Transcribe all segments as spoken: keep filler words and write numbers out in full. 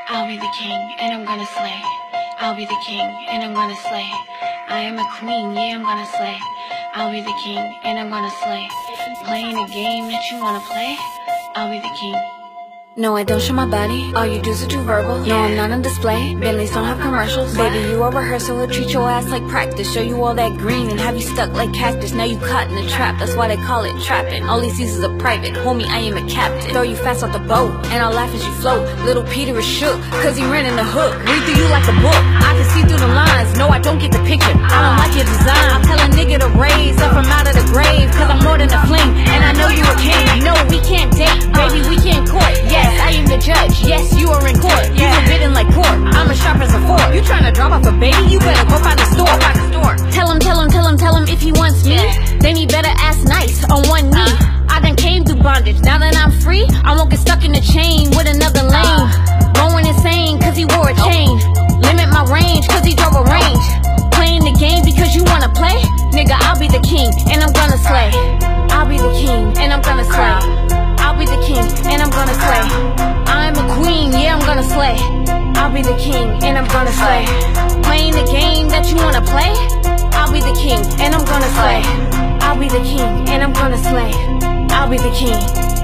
I'll be the king, and I'm gonna slay. I'll be the king, and I'm gonna slay. I am a queen, yeah, I'm gonna slay. I'll be the king, and I'm gonna slay. Playing a game that you wanna play? I'll be the king. No, I don't show my body. All you dudes are too verbal. No, I'm not on display. Bentleys don't have commercials. Baby, you are rehearsal. We'll treat your ass like practice. Show you all that green and have you stuck like cactus. Now you caught in the trap. That's why they call it trapping. All these seasons are private. Homie, I am a captain. Throw you fast off the boat, and I'll laugh as you float. Little Peter is shook, cause he ran in the hook. Read through you like a book. I can see through the lines. No, I don't get the picture. I don't like your design. I'll tell a nigga to raise up from out of the grave. Cause I'm more than a fling, and I know you a king. No, we can't date. Baby, we can't court. Yes, I am the judge. Yes, you are in court. You forbidden like pork. I'm as sharp as a fork. You tryna drop off a baby? You better go find a store. Find a store. Tell him, tell him, tell him, tell him if he wants me, then he better ask nice on one knee. I done came through bondage. Now that I'm free, I won't get stuck in the chain with another lane. Going insane cause he wore a chain. Limit my range cause he drove a range. Playing the game because you wanna play? Nigga, I'll be the king and I'm gonna slay. I'll be the king and I'm gonna slay. I'll be the king and I'm gonna slay. I'm a queen, yeah, I'm gonna slay. I'll be the king and I'm gonna slay. Playing the game that you wanna play? I'll be the king and I'm gonna slay. I'll be the king and I'm gonna slay. I'll be the king.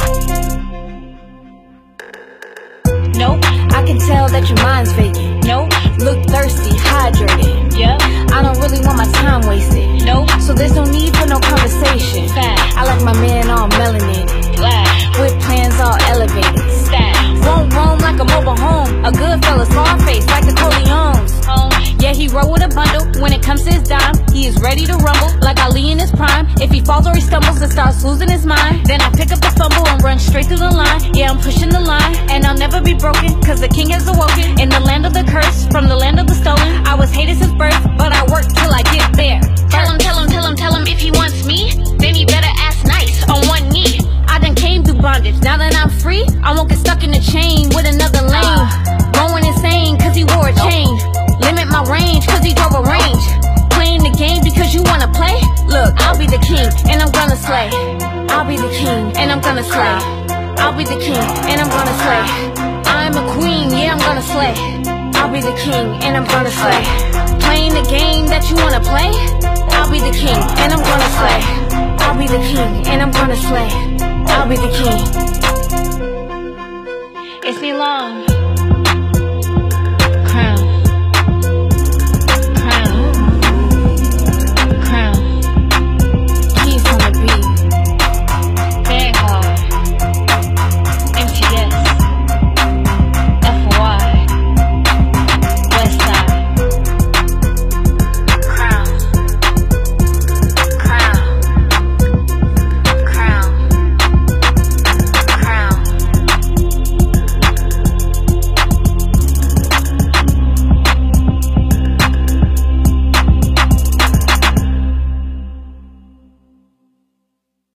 Nope, I can tell that your mind's vacant. Nope, look thirsty, hydrated. Yep, I don't really want my time wasted. Nope, so there's no need for no conversation. Fact. I like my man all melanated. Black. With plans all elevated. Staff. Roam, roam like a mobile home. A good fella, small face like the Corleones. Home. Yeah, he roll with a bundle. When it comes to his dime, he is ready to rumble like Ali in his prime. If he falls or he stumbles and starts losing his mind, then I pick up the fumble and run straight through the line. Yeah, I'm pushing the line, and I'll never be broken, cause the king has awoken. In the land of the curse, from the land of the stolen, I was hated since birth, but I work till I get there. Tell him, tell him, tell him, tell him if he wants me, then he better ask nice on one knee. I done came through bondage. Now that I'm free, I won't get stuck in the chain with another lane. Going insane cause he wore a chain. Limit my range cause he drove a range. Playing the game because you wanna play? Look, I'll be the king and I'm gonna slay. I'll be the king and I'm gonna slay. I'll be the king and I'm gonna slay. I'm a queen, yeah, I'm gonna slay. I'll be the king and I'm gonna slay. Playing the game that you wanna play? I'll be the king and I'm gonna slay. I'll be the king and I'm gonna slay. I'll be the king. It's been long.